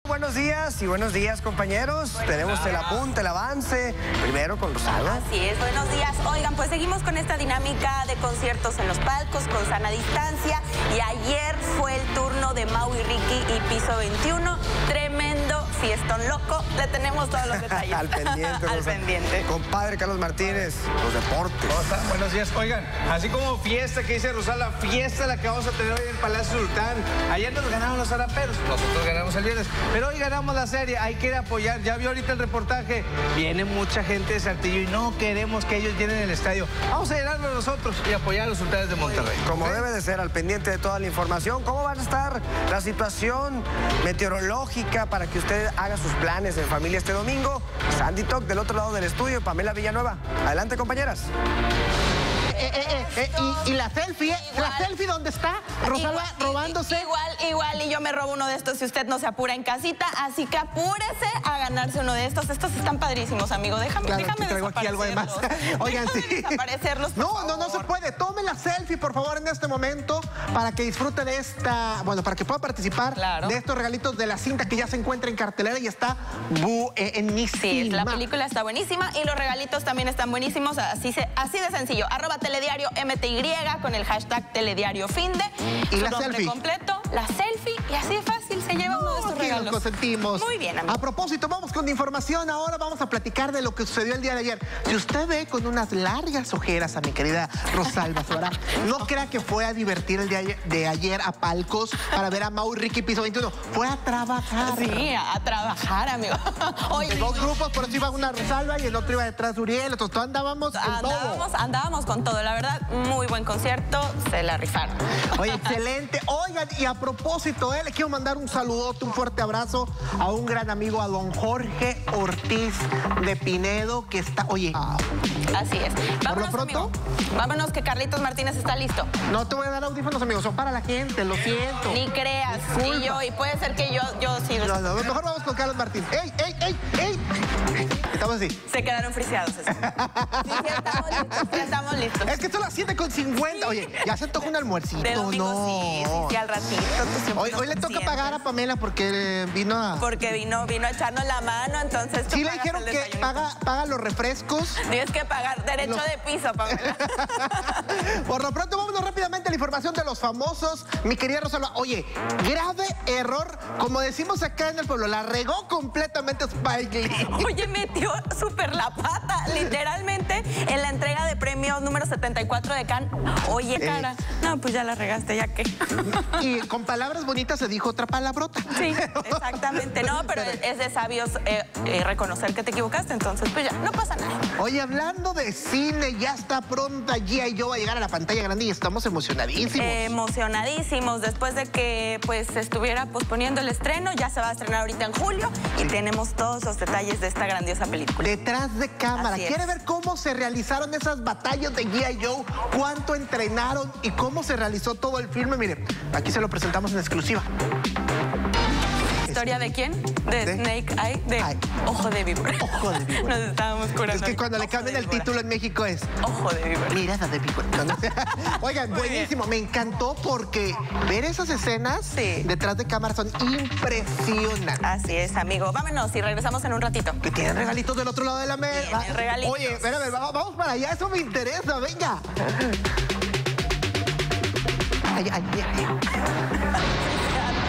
Buenos días compañeros. Tenemos el apunte, el avance. Primero con Rosalba. Así es, buenos días. Oigan, pues seguimos con esta dinámica de conciertos en los palcos con sana distancia. Y ayer fue el turno de Mau y Ricky y Piso 21. Tremendo fiestón loco. Le tenemos todos los detalles. Al pendiente. Al pendiente. Compadre Carlos Martínez, los deportes. ¿Cómo están? Buenos días. Oigan, así como fiesta que dice Rosalba, fiesta la que vamos a tener hoy en el Palacio Sultán. Ayer nos ganaron los zaraperos, nosotros ganamos el viernes, pero hoy ganamos la serie. Hay que ir a apoyar. Ya vio ahorita el reportaje. Viene mucha gente de Saltillo y no queremos que ellos llenen el estadio. Vamos a llenarlo nosotros y apoyar a los Sultanes de Monterrey. Como debe de ser, al pendiente de toda la información. ¿Cómo va a estar la situación meteorológica para que usted haga sus planes en familia este domingo? Sandy Talk del otro lado del estudio, Pamela Villanueva. Adelante, compañeras. ¿Y la selfie? ¿La selfie dónde está? Rosalba robándose. Igual, y yo me robo uno de estos si usted no se apura en casita, así que apúrese a ganarse uno de estos. Estos están padrísimos, amigo. Déjame traigo aquí algo de más. Oigan, sí. Desaparecerlos, por favor. No se puede. Tome la selfie, por favor, en este momento, para que disfrute de esta, bueno, para que pueda participar de estos regalitos de la cinta que ya se encuentra en cartelera y está buenísima. Sí, la película está buenísima y los regalitos también están buenísimos, así de sencillo. @telediario MTY con el hashtag telediariofinde. Y su la nombre selfie. completo, la selfie, y así de fácil se lleva uno de estos regalos. Nos consentimos. Muy bien, amigo. A propósito, vamos con información. Ahora vamos a platicar de lo que sucedió el día de ayer. Si usted ve con unas largas ojeras a mi querida Rosalba Sora, no crea que fue a divertir el día de ayer a palcos para ver a Mau y Ricky Piso 21. Fue a trabajar. Sí, a trabajar, amigo. De dos grupos, por eso iba una Rosalba y el otro iba detrás de Uriel. Nosotros andábamos Andábamos con todo, la verdad, muy buen concierto, se la rifaron. Oye, excelente. Oigan, y a propósito, le quiero mandar un saludote, un fuerte abrazo a un gran amigo, a don Jorge Ortiz de Pinedo, que está, Así es. ¿Por lo pronto? Amigo. Vámonos, que Carlitos Martínez está listo. No te voy a dar audífonos, amigos, son para la gente, lo siento. Ni creas. Y puede ser que yo sí. No, mejor vamos con Carlos Martín. ¡Ey! Estamos así. Se quedaron friseados. Sí, estamos listos. Es que son las 7:50. Oye, ya se toca un almuercito, de domingo, sí, al ratito. Hoy le toca pagar a Pamela porque vino a... Porque vino a echarnos la mano, entonces... Sí le dijeron que paga los refrescos. Tienes que pagar derecho de piso, Pamela. Por lo pronto, vámonos rápidamente a la información de los famosos. Mi querida Rosalba, oye, grave error, como decimos acá en el pueblo, la regó completamente Spike Lee. Oye, metió súper la pata, literalmente, en la entrega de premios número 74 de Cannes. Oye, cara, no, pues ya la regaste, ya que... Y con palabras bonitas se dijo otra palabrota. Sí, exactamente. No, pero es de sabios reconocer que te equivocaste, entonces pues ya, no pasa nada. Oye, hablando de cine, ya está pronta G.I. Joe a llegar a la pantalla grande y estamos emocionadísimos. Emocionadísimos, después de que pues se estuviera posponiendo el estreno, ya se va a estrenar ahorita en julio y tenemos todos los detalles de esta grandiosa película. Detrás de cámara. ¿Quiere ver cómo se realizaron esas batallas de G.I. Joe? ¿Cuánto entrenaron y cómo se realizó todo el filme? Mire, aquí se lo presentamos en exclusiva. ¿Historia de quién? De Snake Eye, Ojo de Víbora. Ojo de Víbora. Nos estábamos curando. Es que cuando le cambian el título en México es Ojo de Víbora. Mirada de Víbora. Oigan, buenísimo. Me encantó porque ver esas escenas detrás de cámara son impresionantes. Así es, amigo. Vámonos y regresamos en un ratito. Que tienen regalitos del otro lado de la mesa. Regalitos. Oye, espérame, vamos para allá. Eso me interesa. Venga. Ay.